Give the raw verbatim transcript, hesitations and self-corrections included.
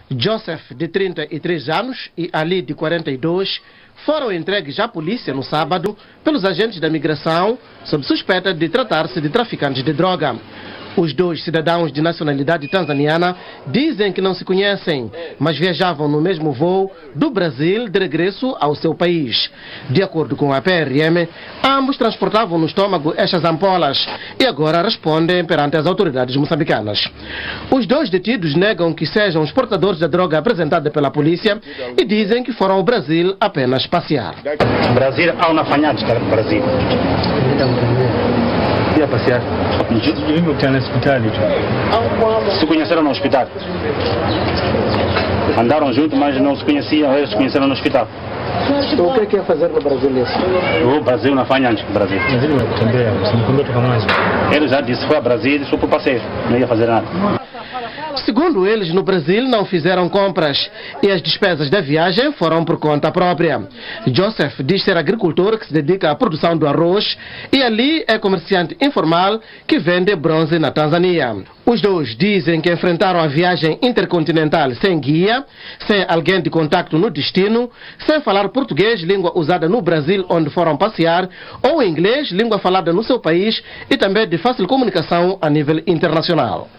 Joseph, de trinta e três anos, e Ali, de quarenta e dois, foram entregues à polícia no sábado pelos agentes da migração sob suspeita de tratar-se de traficantes de droga. Os dois cidadãos de nacionalidade tanzaniana dizem que não se conhecem, mas viajavam no mesmo voo do Brasil de regresso ao seu país. De acordo com a P R M, ambos transportavam no estômago estas ampolas e agora respondem perante as autoridades moçambicanas. Os dois detidos negam que sejam os portadores da droga apresentada pela polícia e dizem que foram ao Brasil apenas passear. Brasil há uma afanhada para o Brasil. Ia passear. Se conheceram no hospital. Andaram juntos, mas não se conheciam, eles se conheceram no hospital. O que é que ia fazer no Brasil isso? O Brasil não faz antes do Brasil. Ele já disse que foi ao Brasil só por passeio, não ia fazer nada. Segundo eles, no Brasil não fizeram compras e as despesas da viagem foram por conta própria. Joseph diz ser agricultor que se dedica à produção do arroz e Ali é comerciante informal que vende bronze na Tanzânia. Os dois dizem que enfrentaram a viagem intercontinental sem guia, sem alguém de contacto no destino, sem falar português, língua usada no Brasil onde foram passear, ou inglês, língua falada no seu país e também de fácil comunicação a nível internacional.